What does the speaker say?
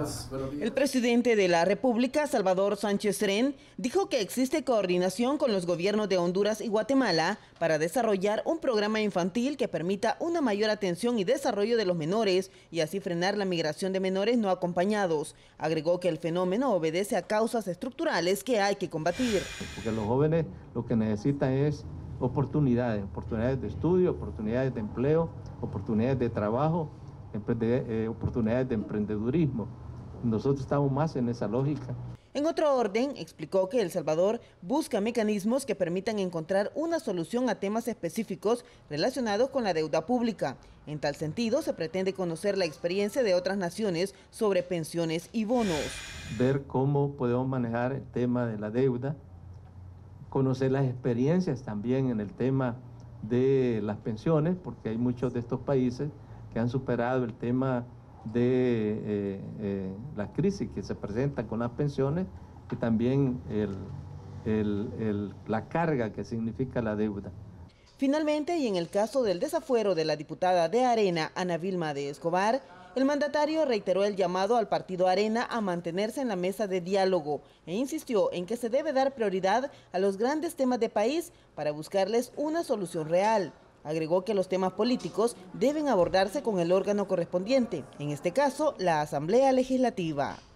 días. El presidente de la República, Salvador Sánchez Serén, dijo que existe coordinación con los gobiernos de Honduras y Guatemala para desarrollar un programa infantil que permita una mayor atención y desarrollo de los menores y así frenar la migración de menores no acompañados. Agregó que el fenómeno obedece a causas estructurales que hay que combatir. Porque los jóvenes lo que necesitan es oportunidades de estudio, oportunidades de empleo, oportunidades de trabajo, oportunidades de emprendedurismo. Nosotros estamos más en esa lógica. En otro orden, explicó que El Salvador busca mecanismos que permitan encontrar una solución a temas específicos relacionados con la deuda pública. En tal sentido, se pretende conocer la experiencia de otras naciones sobre pensiones y bonos. Ver cómo podemos manejar el tema de la deuda, conocer las experiencias también en el tema de las pensiones, porque hay muchos de estos países que han superado el tema de la crisis que se presenta con las pensiones y también la carga que significa la deuda. Finalmente, y en el caso del desafuero de la diputada de Arena, Ana Vilma de Escobar, el mandatario reiteró el llamado al partido Arena a mantenerse en la mesa de diálogo e insistió en que se debe dar prioridad a los grandes temas de país para buscarles una solución real. Agregó que los temas políticos deben abordarse con el órgano correspondiente, en este caso, la Asamblea Legislativa.